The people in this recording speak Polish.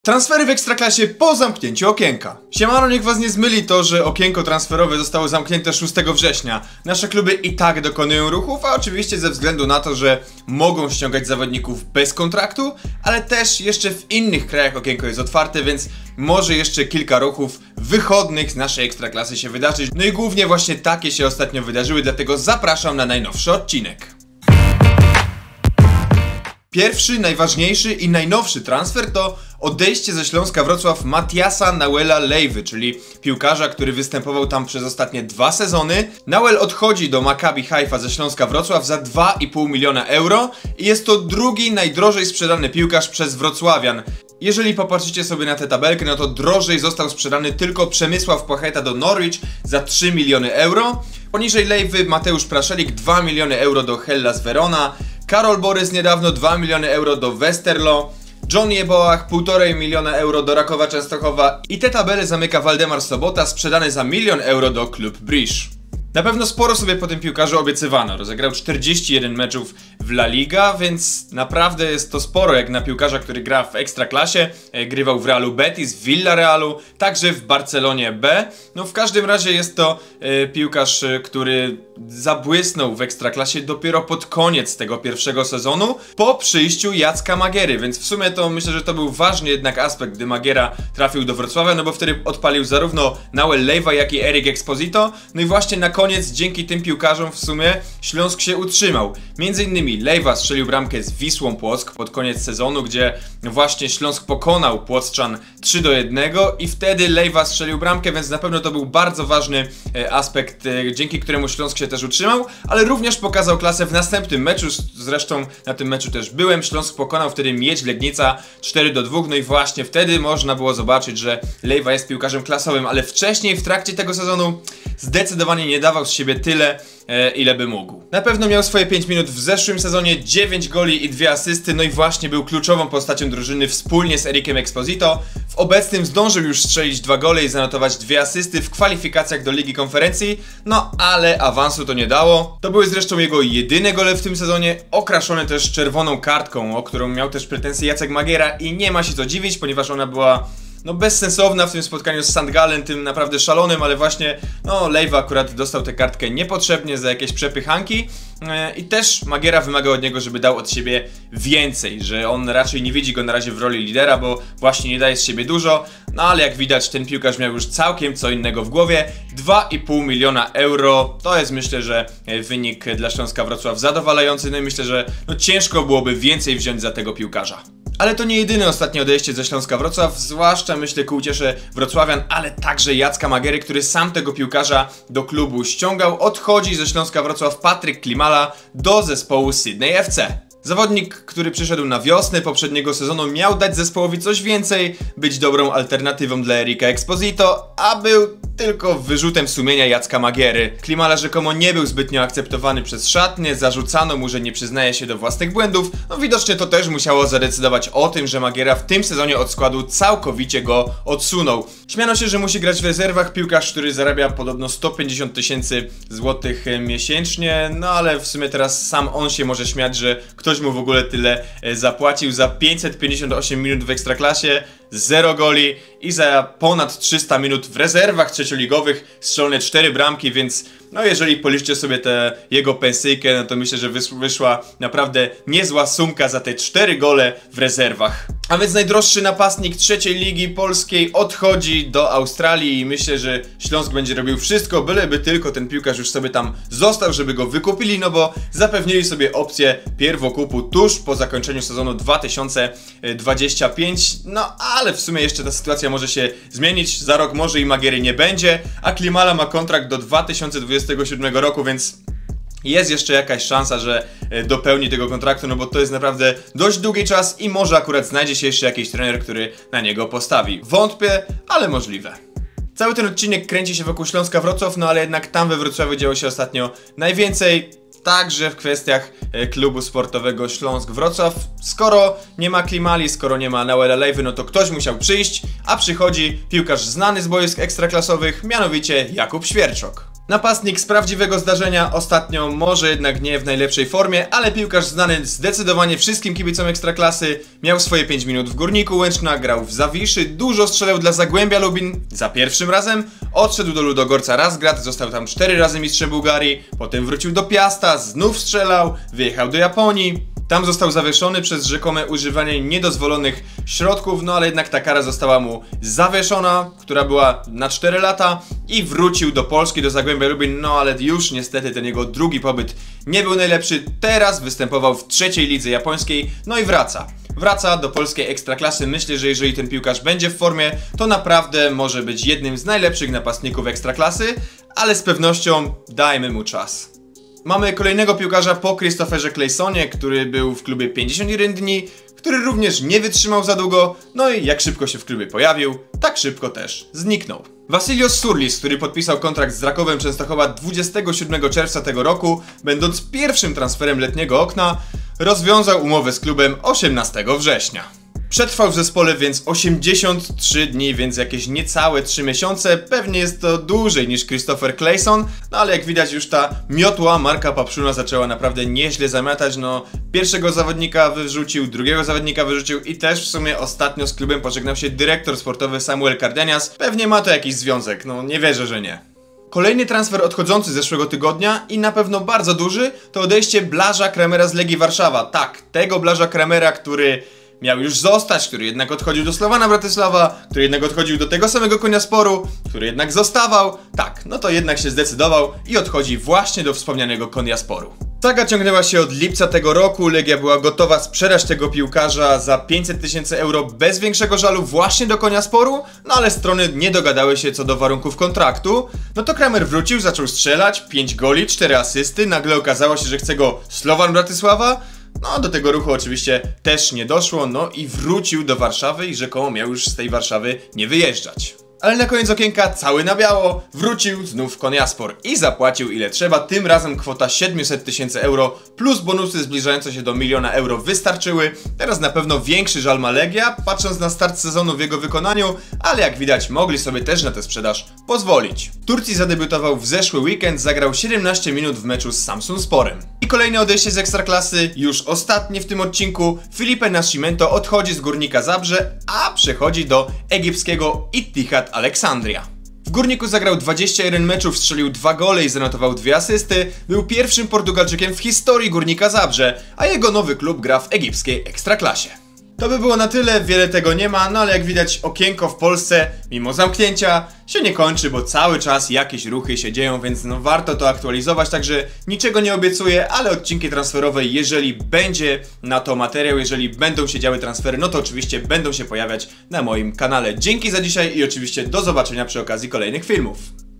Transfery w Ekstraklasie po zamknięciu okienka. Siemano, niech was nie zmyli to, że okienko transferowe zostało zamknięte 6 września. Nasze kluby i tak dokonują ruchów, a oczywiście ze względu na to, że mogą ściągać zawodników bez kontraktu, ale też jeszcze w innych krajach okienko jest otwarte, więc może jeszcze kilka ruchów wychodnych z naszej Ekstraklasy się wydarzyć. No i głównie właśnie takie się ostatnio wydarzyły, dlatego zapraszam na najnowszy odcinek. Pierwszy, najważniejszy i najnowszy transfer to odejście ze Śląska Wrocław Matiasa Nauela Lejwy, czyli piłkarza, który występował tam przez ostatnie 2 sezony. Nauel odchodzi do Maccabi Haifa ze Śląska Wrocław za 2,5 miliona euro i jest to drugi najdrożej sprzedany piłkarz przez wrocławian. Jeżeli popatrzycie sobie na tę tabelkę, no to drożej został sprzedany tylko Przemysław Płacheta do Norwich za 3 miliony euro. Poniżej Lejwy Mateusz Praszelik 2 miliony euro do Hellas Verona. Karol Borys niedawno 2 miliony euro do Westerlo, John Jeboach 1,5 miliona euro do Rakowa Częstochowa i te tabele zamyka Waldemar Sobota sprzedany za 1 milion euro do Club Brugge. Na pewno sporo sobie po tym piłkarzu obiecywano, rozegrał 41 meczów w La Liga, więc naprawdę jest to sporo jak na piłkarza, który gra w Ekstraklasie, grywał w Realu Betis, w Villarealu, także w Barcelonie B. No w każdym razie jest to piłkarz, który zabłysnął w Ekstraklasie dopiero pod koniec tego pierwszego sezonu, po przyjściu Jacka Magiery, więc w sumie to myślę, że to był ważny jednak aspekt, gdy Magiera trafił do Wrocławia, no bo wtedy odpalił zarówno Nauel Lejwa, jak i Eric Exposito, no i właśnie na koniec dzięki tym piłkarzom w sumie Śląsk się utrzymał. Między innymi Lejwa strzelił bramkę z Wisłą Płock pod koniec sezonu, gdzie właśnie Śląsk pokonał Płockczan 3-1 i wtedy Lejwa strzelił bramkę, więc na pewno to był bardzo ważny aspekt, dzięki któremu Śląsk się też utrzymał, ale również pokazał klasę w następnym meczu, zresztą na tym meczu też byłem. Śląsk pokonał wtedy Miedź Legnica 4-2, no i właśnie wtedy można było zobaczyć, że Lejwa jest piłkarzem klasowym, ale wcześniej w trakcie tego sezonu zdecydowanie nie dawał z siebie tyle, ile by mógł. Na pewno miał swoje 5 minut w zeszłym sezonie, 9 goli i 2 asysty, no i właśnie był kluczową postacią drużyny wspólnie z Ericiem Exposito. W obecnym zdążył już strzelić 2 gole i zanotować 2 asysty w kwalifikacjach do Ligi Konferencji, no ale awansu to nie dało. To były zresztą jego jedyne gole w tym sezonie, okraszone też czerwoną kartką, o którą miał też pretensje Jacek Magiera i nie ma się co dziwić, ponieważ ona była bezsensowna w tym spotkaniu z St. Gallen, tym naprawdę szalonym, ale właśnie Lejwa akurat dostał tę kartkę niepotrzebnie za jakieś przepychanki i też Magiera wymaga od niego, żeby dał od siebie więcej, że on raczej nie widzi go na razie w roli lidera, bo właśnie nie daje z siebie dużo, no ale jak widać ten piłkarz miał już całkiem co innego w głowie. 2,5 miliona euro to jest, myślę, że wynik dla Śląska Wrocław zadowalający, no i myślę, że ciężko byłoby więcej wziąć za tego piłkarza. Ale to nie jedyne ostatnie odejście ze Śląska Wrocław, zwłaszcza myślę ku uciesze wrocławian, ale także Jacka Magiery, który sam tego piłkarza do klubu ściągał. Odchodzi ze Śląska Wrocław Patryk Klimala do zespołu Sydney FC. Zawodnik, który przyszedł na wiosnę poprzedniego sezonu, miał dać zespołowi coś więcej, być dobrą alternatywą dla Erica Exposito, a był tylko wyrzutem sumienia Jacka Magiery. Klimala rzekomo nie był zbytnio akceptowany przez szatnię, zarzucano mu, że nie przyznaje się do własnych błędów, widocznie to też musiało zadecydować o tym, że Magiera w tym sezonie od składu całkowicie go odsunął. Śmiano się, że musi grać w rezerwach, piłkarz, który zarabia podobno 150 000 złotych miesięcznie, ale w sumie teraz sam on się może śmiać, że ktoś mu w ogóle tyle zapłacił za 558 minut w Ekstraklasie, 0 goli i za ponad 300 minut w rezerwach trzecioligowych strzelone 4 bramki, więc jeżeli policzcie sobie tę jego pensyjkę, to myślę, że wyszła naprawdę niezła sumka za te 4 gole w rezerwach. A więc najdroższy napastnik trzeciej ligi polskiej odchodzi do Australii i myślę, że Śląsk będzie robił wszystko, byleby tylko ten piłkarz już sobie tam został, żeby go wykupili, bo zapewnili sobie opcję pierwokupu tuż po zakończeniu sezonu 2025, ale w sumie jeszcze ta sytuacja może się zmienić, za rok może i Magiery nie będzie, a Klimala ma kontrakt do 2027 roku, więc jest jeszcze jakaś szansa, że dopełni tego kontraktu, bo to jest naprawdę dość długi czas i może akurat znajdzie się jeszcze jakiś trener, który na niego postawi. Wątpię, ale możliwe. Cały ten odcinek kręci się wokół Śląska Wrocław, ale jednak tam we Wrocławiu działo się ostatnio najwięcej, także w kwestiach klubu sportowego Śląsk Wrocław. Skoro nie ma Klimali, skoro nie ma Nauela Lejwy, to ktoś musiał przyjść, a przychodzi piłkarz znany z boisk ekstraklasowych, mianowicie Jakub Świerczok. Napastnik z prawdziwego zdarzenia, ostatnio może jednak nie w najlepszej formie, ale piłkarz znany zdecydowanie wszystkim kibicom Ekstraklasy, miał swoje 5 minut w Górniku Łęczna, grał w Zawiszy, dużo strzelał dla Zagłębia Lubin za pierwszym razem, odszedł do Ludogorca Razgrad, został tam 4 razy mistrzem Bułgarii, potem wrócił do Piasta, znów strzelał, wyjechał do Japonii. Tam został zawieszony przez rzekome używanie niedozwolonych środków, no ale jednak ta kara została mu zawieszona, która była na 4 lata i wrócił do Polski, do Zagłębia Lubin, no ale już niestety ten jego drugi pobyt nie był najlepszy. Teraz występował w trzeciej lidze japońskiej, no i wraca do polskiej Ekstraklasy. Myślę, że jeżeli ten piłkarz będzie w formie, to naprawdę może być jednym z najlepszych napastników Ekstraklasy, ale z pewnością dajmy mu czas. Mamy kolejnego piłkarza po Christopherze Claysonie, który był w klubie 51 dni, który również nie wytrzymał za długo, no i jak szybko się w klubie pojawił, tak szybko też zniknął. Vasilios Surlis, który podpisał kontrakt z Rakowem Częstochowa 27 czerwca tego roku, będąc pierwszym transferem letniego okna, rozwiązał umowę z klubem 18 września. Przetrwał w zespole więc 83 dni, więc jakieś niecałe 3 miesiące. Pewnie jest to dłużej niż Christopher Clayson, no ale jak widać już ta miotła Marka Papszuna zaczęła naprawdę nieźle zamiatać. No, pierwszego zawodnika wyrzucił, drugiego zawodnika wyrzucił i też w sumie ostatnio z klubem pożegnał się dyrektor sportowy Samuel Cardenias. Pewnie ma to jakiś związek, no nie wierzę, że nie. Kolejny transfer odchodzący z zeszłego tygodnia i na pewno bardzo duży to odejście Blaża Kramera z Legii Warszawa. Tak, tego Blaża Kramera, który miał już zostać, który jednak odchodził do Slowana Bratysława, który jednak odchodził do tego samego Konyasporu, który jednak zostawał. Tak, no to jednak się zdecydował i odchodzi właśnie do wspomnianego Konyasporu. Saga ciągnęła się od lipca tego roku, Legia była gotowa sprzedać tego piłkarza za 500 000 euro bez większego żalu właśnie do Konyasporu, no ale strony nie dogadały się co do warunków kontraktu. No to Kramer wrócił, zaczął strzelać, 5 goli, 4 asysty, nagle okazało się, że chce go Slovan Bratysława. No do tego ruchu oczywiście też nie doszło, no i wrócił do Warszawy i rzekomo miał już z tej Warszawy nie wyjeżdżać. Ale na koniec okienka, cały na biało, wrócił znów Konyaspor i zapłacił ile trzeba, tym razem kwota 700 000 euro plus bonusy zbliżające się do 1 000 000 euro wystarczyły. Teraz na pewno większy żal ma Legia, patrząc na start sezonu w jego wykonaniu, ale jak widać mogli sobie też na tę sprzedaż pozwolić. W Turcji zadebiutował w zeszły weekend, zagrał 17 minut w meczu z Samsunsporem. I kolejne odejście z Ekstraklasy, już ostatnie w tym odcinku, Filipe Nascimento odchodzi z Górnika Zabrze, a przechodzi do egipskiego Ittihad Aleksandria. W Górniku zagrał 21 meczów, strzelił 2 gole i zanotował 2 asysty, był pierwszym Portugalczykiem w historii Górnika Zabrze, a jego nowy klub gra w egipskiej Ekstraklasie. To by było na tyle, wiele tego nie ma, no ale jak widać okienko w Polsce, mimo zamknięcia, się nie kończy, bo cały czas jakieś ruchy się dzieją, więc no warto to aktualizować, także niczego nie obiecuję, ale odcinki transferowe, jeżeli będzie na to materiał, jeżeli będą się działy transfery, no to oczywiście będą się pojawiać na moim kanale. Dzięki za dzisiaj i oczywiście do zobaczenia przy okazji kolejnych filmów.